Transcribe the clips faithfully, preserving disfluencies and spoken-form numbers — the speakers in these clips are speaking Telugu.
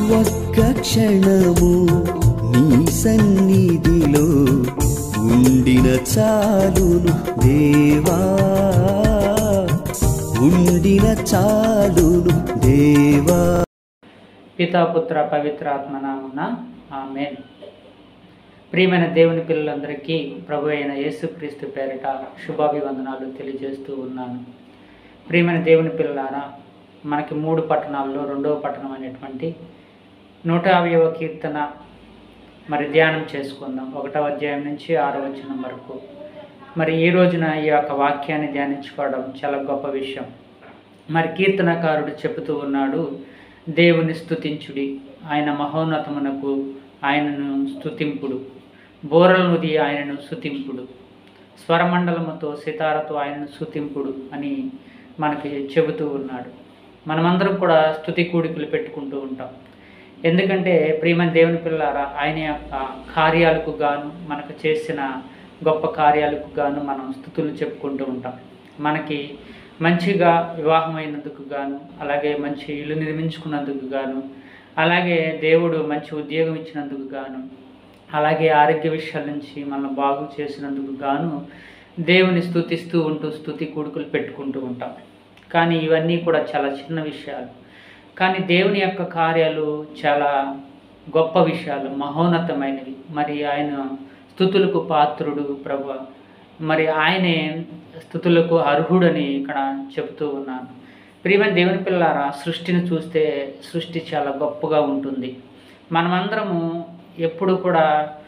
ఒక్క క్షణము నీ సన్నిధిలో ఉండిన చాలును దేవా, ఉండిన చాలును దేవా. పితాపుత్ర పవిత్రాత్మ నామమున ఆమేన్. ప్రియమైన దేవుని పిల్లలందరికీ ప్రభు అయిన యేసుక్రీస్తు పేరిట శుభాభివందనాలు తెలియజేస్తూ ఉన్నాను. ప్రియమైన దేవుని పిల్లలారా, మనకి మూడు పట్టణాల్లో రెండవ పట్టణం అనేటువంటి నూట యాభైవ కీర్తన మరి ధ్యానం చేసుకుందాం. ఒకటవ అధ్యాయం నుంచి ఆరో వచనం వరకు. మరి ఈ రోజున ఈ యొక్క వాక్యాన్ని ధ్యానించుకోవడం చాలా గొప్ప విషయం. మరి కీర్తనకారుడు చెబుతూ ఉన్నాడు, దేవుని స్తుతించుడి, ఆయన మహోన్నతమునకు ఆయనను స్తుతింపుడు, బోరలనుది ఆయనను స్తుతింపుడు, స్వరమండలముతో సితారతో ఆయనను స్తుతింపుడు అని మనకి చెబుతూ ఉన్నాడు. మనమందరం కూడా స్తుతి కూడికలు పెట్టుకుంటూ ఉంటాం. ఎందుకంటే ప్రియమైన దేవుని పిల్లారా, ఆయన యొక్క కార్యాలకు గాను, మనకు చేసిన గొప్ప కార్యాలకు గాను మనం స్తుతులు చెప్పుకుంటూ ఉంటాం. మనకి మంచిగా వివాహమైనందుకు గాను, అలాగే మంచి ఇల్లు నిర్మించుకున్నందుకు గాను, అలాగే దేవుడు మంచి ఉద్యోగం ఇచ్చినందుకు గాను, అలాగే ఆరోగ్య విషయాల నుంచి మనం బాగు చేసినందుకు గాను దేవుని స్తుతిస్తూ ఉంటూ స్తుతి కూడుకులు పెట్టుకుంటూ ఉంటాం. కానీ ఇవన్నీ కూడా చాలా చిన్న విషయాలు. కానీ దేవుని యొక్క కార్యాలు చాలా గొప్ప విషయాలు, మహోన్నతమైనవి. మరి ఆయన స్తుతులకు పాత్రుడు ప్రభువా, మరి ఆయనే స్తుతులకు అర్హుడని ఇక్కడ చెబుతూ ఉన్నాను. ప్రియమైన దేవుని పిల్లారా, సృష్టిని చూస్తే సృష్టి చాలా గొప్పగా ఉంటుంది. మనమందరము ఎప్పుడు కూడా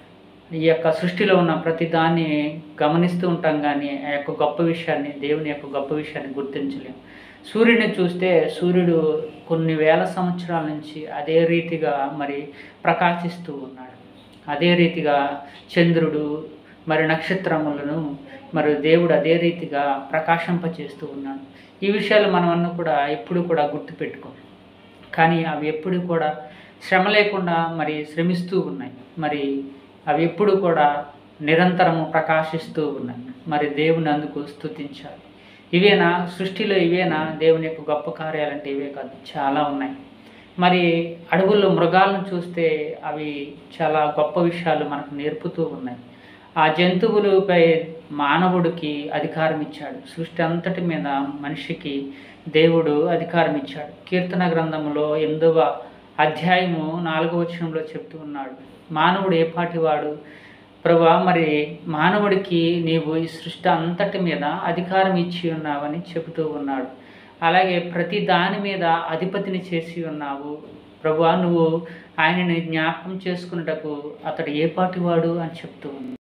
ఈ యొక్క సృష్టిలో ఉన్న ప్రతి దాన్ని గమనిస్తూ ఉంటాం, కానీ ఆ యొక్క గొప్ప విషయాన్ని, దేవుని యొక్క గొప్ప విషయాన్ని గుర్తించలేము. సూర్యుడిని చూస్తే సూర్యుడు కొన్ని వేల సంవత్సరాల నుంచి అదే రీతిగా మరి ప్రకాశిస్తూ ఉన్నాడు. అదే రీతిగా చంద్రుడు మరి నక్షత్రములను మరి దేవుడు అదే రీతిగా ప్రకాశింపచేస్తూ ఉన్నాడు. ఈ విషయాలు మనమన్నా కూడా ఎప్పుడు కూడా గుర్తుపెట్టుకోం. కానీ అవి ఎప్పుడు కూడా శ్రమ లేకుండా మరి శ్రమిస్తూ ఉన్నాయి. మరి అవి ఎప్పుడు కూడా నిరంతరము ప్రకాశిస్తూ ఉన్నాయి. మరి దేవుని అందుకు స్తుతించాలి. ఇవేనా సృష్టిలో, ఇవేనా దేవుని యొక్క గొప్ప కార్యాలంటే? ఇవే కాదు, చాలా ఉన్నాయి. మరి అడవుల్లో మృగాలను చూస్తే అవి చాలా గొప్ప విషయాలు మనకు నేర్పుతూ ఉన్నాయి. ఆ జంతువులపై మానవుడికి అధికారం ఇచ్చాడు. సృష్టి అంతటి మీద మనిషికి దేవుడు అధికారం ఇచ్చాడు. కీర్తన గ్రంథంలో ఎనిమిదవ అధ్యాయము నాలుగవ వచనంలో చెప్తూ ఉన్నాడు, మానవుడు ఏ పాటివాడు ప్రభువా, మరి మానవుడికి నీవు ఈ సృష్టి అంతటి మీద అధికారం ఇచ్చి ఉన్నావని చెబుతూ ఉన్నాడు. అలాగే ప్రతి దాని మీద అధిపతిని చేసి ఉన్నావు ప్రభువా, నువ్వు ఆయనని జ్ఞాపకం చేసుకున్నటకు అతడు ఏ పాటివాడు అని చెప్తూ ఉంది.